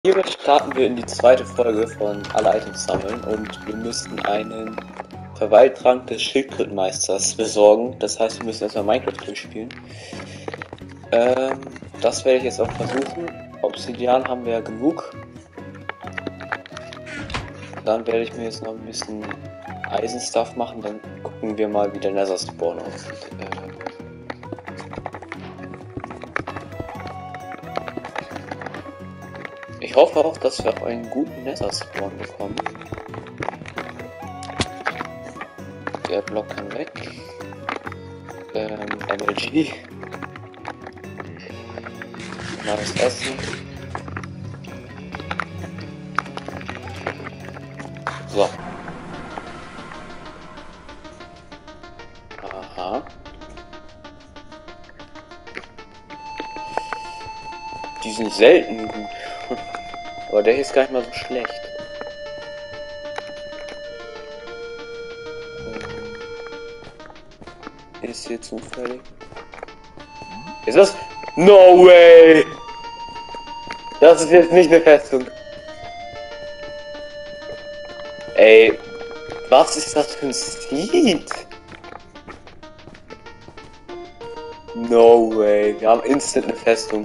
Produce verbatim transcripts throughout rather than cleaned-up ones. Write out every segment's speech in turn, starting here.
Hiermit starten wir in die zweite Folge von Alle Items sammeln und wir müssen einen Verweiltrank des Schildkrötenmeisters besorgen. Das heißt, wir müssen erstmal Minecraft durchspielen. Ähm, das werde ich jetzt auch versuchen. Obsidian haben wir ja genug. Dann werde ich mir jetzt noch ein bisschen Eisenstuff machen, dann gucken wir mal, wie der Nether Spawn aussieht. Äh, Ich hoffe auch, dass wir auch einen guten Nether-Spawn bekommen. Der Block kann weg. Ähm, M L G. Mal das Essen. So. Aha. Die sind selten gut. Aber der hier ist gar nicht mal so schlecht. Ähm, ist hier zufällig. Ist das? No way! Das ist jetzt nicht eine Festung. Ey, was ist das für ein Seed? No way, wir haben instant eine Festung.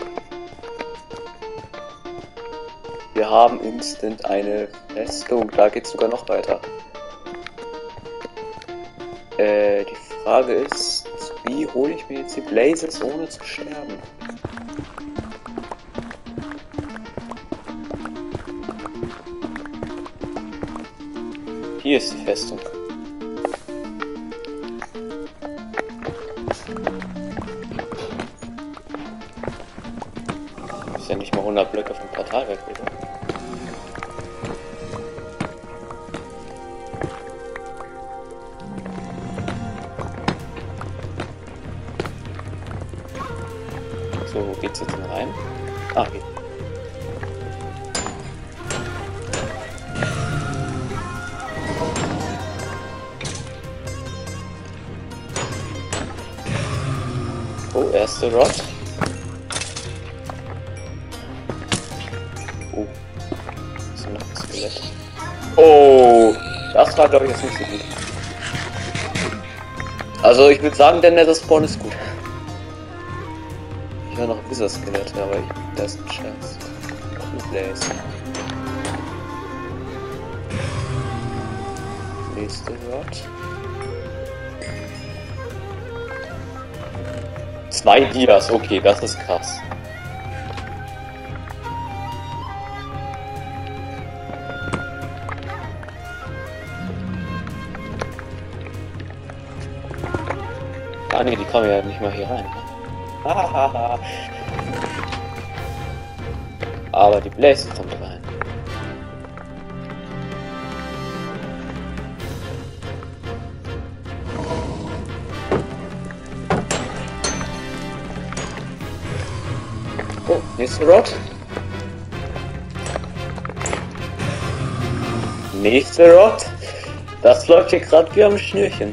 Wir haben instant eine Festung. Da geht's sogar noch weiter. Äh, die Frage ist, wie hole ich mir jetzt die Blazes ohne zu sterben? Hier ist die Festung. Ist ja nicht mal hundert Blöcke vom Portal weg, oder? So, wo geht's jetzt denn rein? Ah, hier. Oh, erste Rod. Oh. Das ist noch ein Skelett. Oh! Das war, glaube ich, jetzt nicht so gut. Also, ich würde sagen, der Nether Spawn ist gut. Ich höre noch Wizard-Skelette, aber ich, das ist ein Scherz. Ein Blaze. Nächste Wort. Zwei Dias, okay, das ist krass. Ah ne, die kommen ja nicht mal hier rein. Aber die Blaze kommt rein. Oh, nächste Rod. Nächste Rod. Das läuft hier gerade wie am Schnürchen.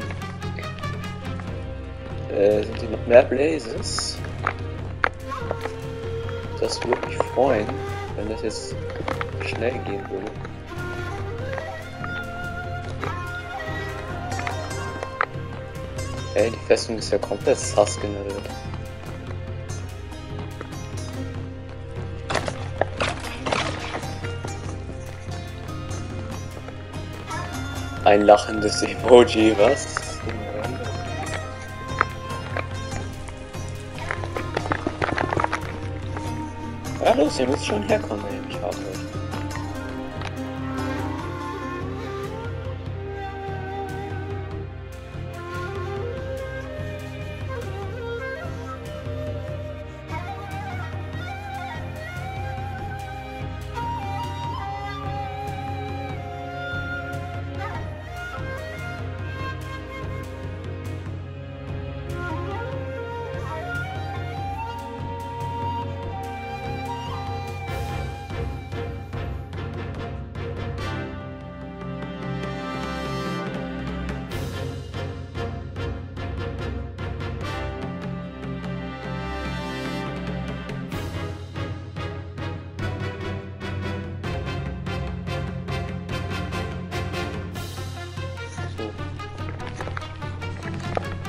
Äh, sind hier noch mehr Blazes? Das würde mich freuen, wenn das jetzt schnell gehen würde. Ey, die Festung ist ja komplett sass generiert. Ein lachendes Emoji, was? Ja, los, ihr müsst schon herkommen, wenn ihr mich haben wollt.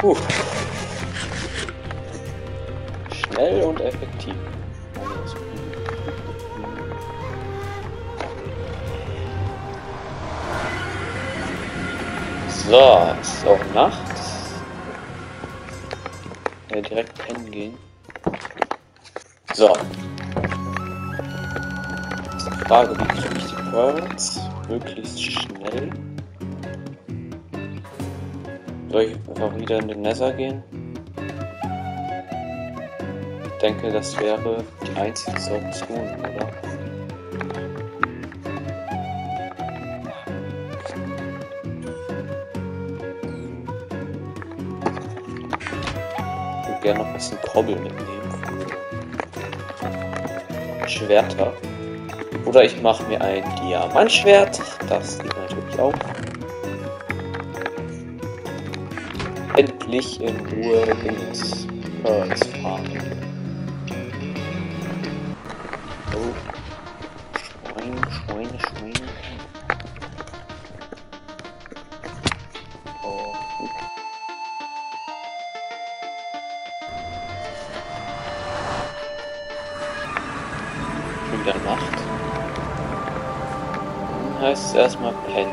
Puh. Schnell und effektiv. So, es ist auch Nacht. Ja, direkt pennen gehen. So. Jetzt die Frage, wie kriege ich die Pearls möglichst schnell? Soll ich einfach wieder in den Nether gehen? Ich denke, das wäre die einzige Option, oder? Ich würde gerne noch ein bisschen Kobbel mitnehmen. Schwerter. Oder ich mache mir ein Diamantschwert. Das geht natürlich auch. Endlich in Ruhe ins Pearls fahren. Oh. Schwein, Schweine, Schweine. Oh, gut. Schon wieder Nacht. Dann heißt es erstmal pennen.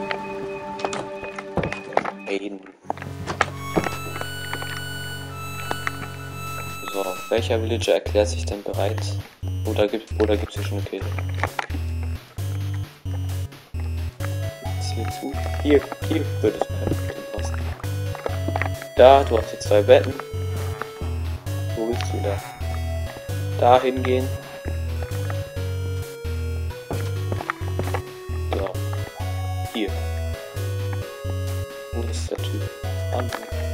Pennen. So, welcher Villager erklärt sich denn bereit? Oder gibt oder gibt's hier schon eine Kiste? Gibt's hier zu? Hier, hier würde es perfekt passen. Da, du hast hier zwei Betten. Wo willst du da? Da hingehen. So. Hier. Wo ist der Typ? An.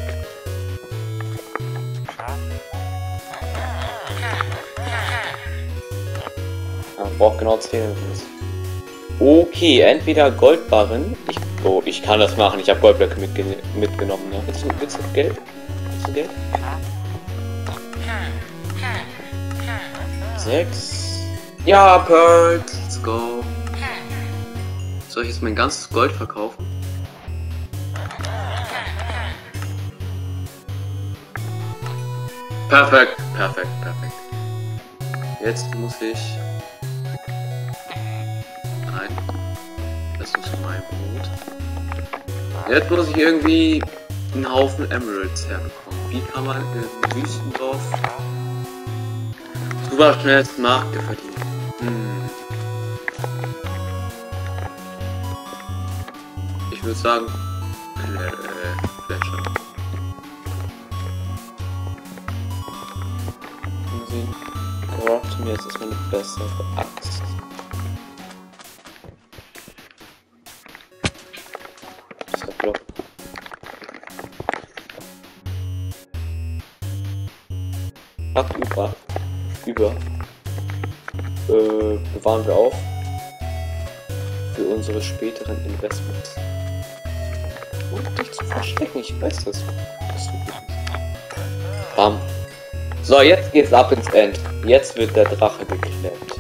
Braucht genau zehn. Okay, entweder Goldbarren. Ich, oh, ich kann das machen. Ich habe Goldblöcke mitge mitgenommen. Ne? Willst, du, willst du Geld? Willst du Geld? Sechs. Ja, Pearls. Let's go. Soll ich jetzt mein ganzes Gold verkaufen? Perfekt, perfekt, perfekt. Jetzt muss ich... Nein. Das ist mein Brot. Jetzt muss ich irgendwie einen Haufen Emeralds herbekommen. Wie kann man im Wüstendorf super schnellst Marke verdienen? Hm. Ich würde sagen, äh, Fletcher. Sie craften mir jetzt erstmal eine bessere Axt. Ab über, über, äh, bewahren wir auf für unsere späteren Investments. Und dich zu verstecken, ich weiß das. Bam. So, jetzt geht's ab ins End. Jetzt wird der Drache geklemmt.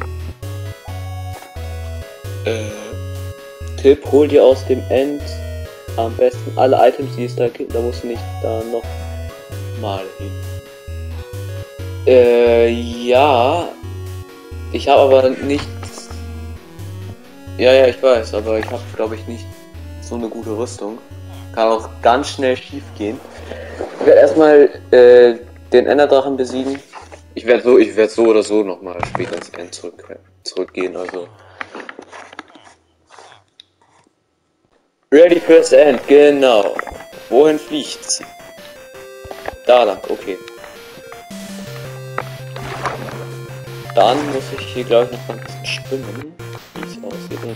Äh, Tipp, hol dir aus dem End am besten alle Items, die es da gibt. Da musst du nicht da noch mal hin. Äh, ja. Ich habe aber nicht... Ja, ja, ich weiß, aber ich habe, glaube ich, nicht so eine gute Rüstung. Kann auch ganz schnell schief gehen. Ich werde erstmal äh, den Enderdrachen besiegen. Ich werde so, ich werde so oder so nochmal später ins End zurück, zurückgehen, also. Ready fürs End, genau. Wohin fliegt's? Da lang, okay. Dann muss ich hier, glaube ich, noch ein bisschen schwimmen, wie es aussieht.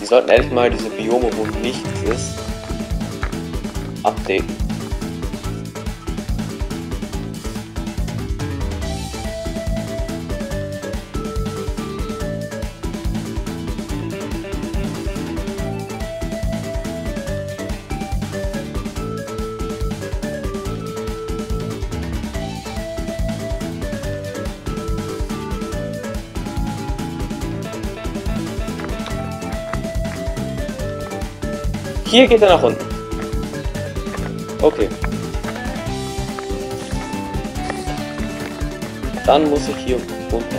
Die sollten endlich mal diese Biome, wo nichts ist, updaten. Hier geht er nach unten. Okay. Dann muss ich hier runter.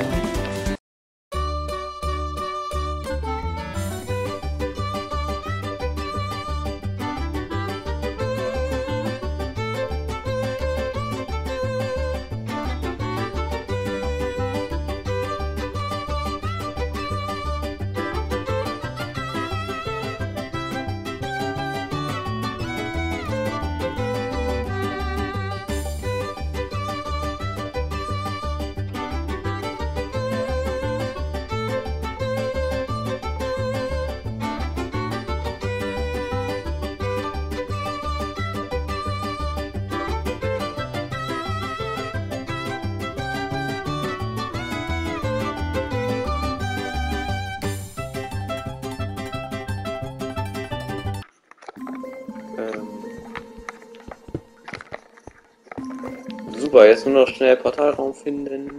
Super, jetzt nur noch schnell Portalraum finden.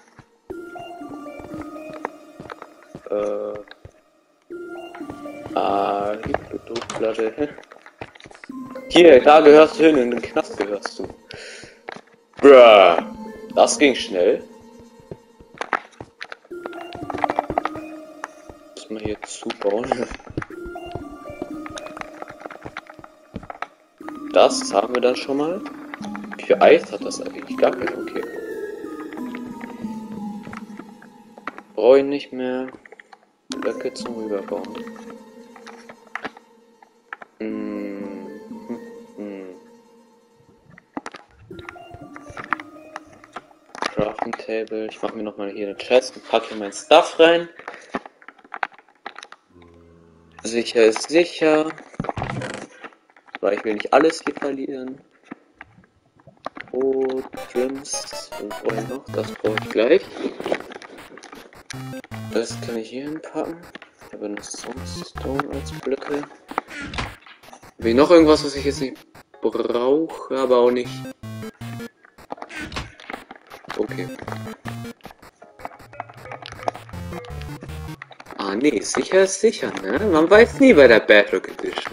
Äh. Ah, Druckplatte. Hier, da gehörst du hin, in den Knast gehörst du. Bruh. Das ging schnell. Muss man hier zubauen. Das haben wir dann schon mal. Wie viel Eis hat das eigentlich? Gar kein, okay. Brauche ich nicht mehr. Blöcke zum Rüberbauen. Hm. Hm. Crafting Table. Ich mache mir nochmal hier eine Chest und packe hier mein Stuff rein. Sicher ist sicher. Weil ich will nicht alles hier verlieren. Oh, Trims. Und vorher noch, das brauche ich gleich. Das kann ich hier hinpacken. Ich habe eine Stone als Blöcke. Habe ich noch irgendwas, was ich jetzt nicht brauche, aber auch nicht. Okay. Ah nee, sicher ist sicher, ne? Man weiß nie bei der Bedrock Edition.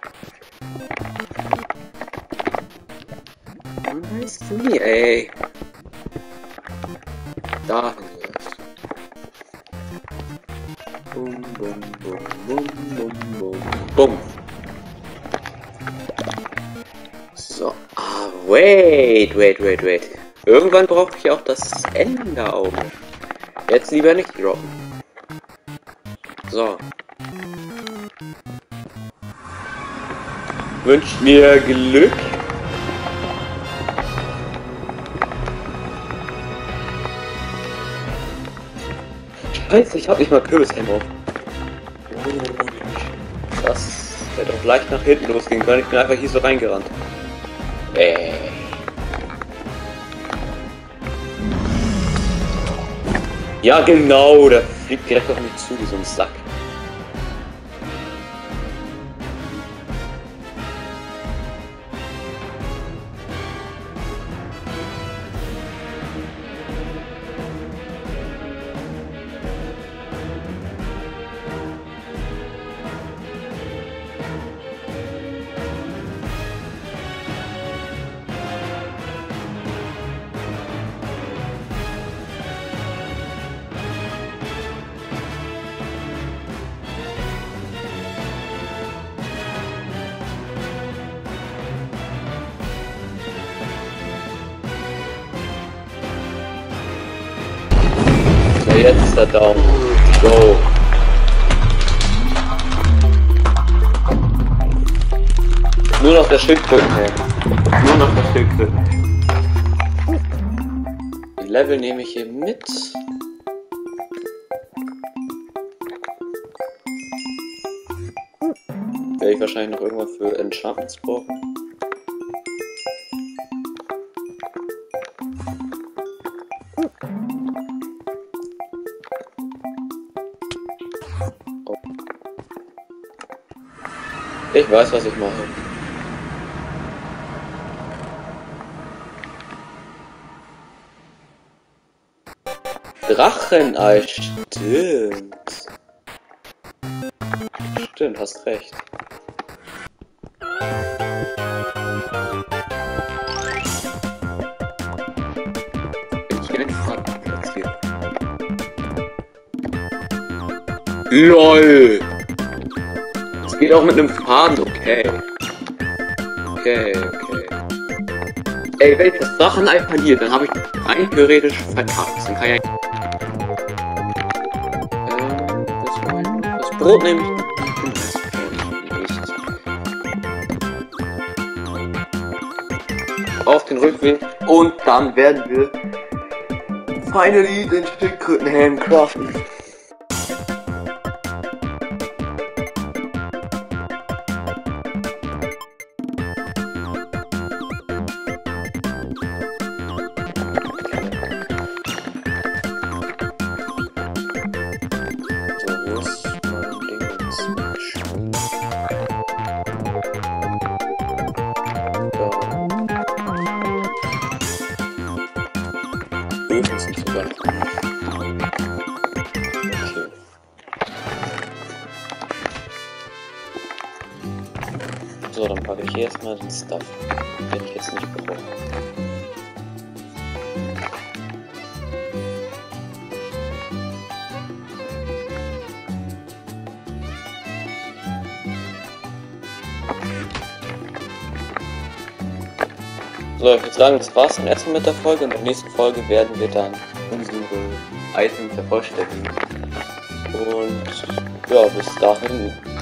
Man weiß nie, ey. Dahin jetzt. Bum, bum, bum, bum, bum, bum, bum. So, ah, wait, wait, wait, wait. Irgendwann brauche ich auch das Enderauge. Jetzt lieber nicht droppen. So. Wünscht mir Glück. Scheiße, ich hab nicht mal Kürbishelm auf. Das hätte auch leicht nach hinten losgehen können. Ich bin einfach hier so reingerannt. Äh. Ja genau, der fliegt direkt auf mich zu, wie so ein Sack. Jetzt ist er down. Go. Nur noch der Schildkröten, ey. Nur noch der Schildkröten. Die Level nehme ich hier mit. ich wahrscheinlich noch irgendwann für Enchantments brauchen. Oh. Ich weiß, was ich mache. Drachenei, stimmt. Stimmt, hast recht. Bin ich einfach platziert. LOL! Es geht auch mit einem Faden, okay. Okay, okay. Ey, wenn ich das Drachenei verliere, dann habe ich rein theoretisch verkackt. Dann kann ich Brot nehme ich nicht. Auf den Rückweg und dann werden wir finally den Schildkrötenhelm craften. Öfen sind sogar noch. Okay. So, dann packe ich hier erstmal den Stuff, den ich jetzt nicht brauche. So, ich würde sagen, das war's dann erstmal mit der Folge. In der nächsten Folge werden wir dann unsere Items vervollständigen. Und ja, bis dahin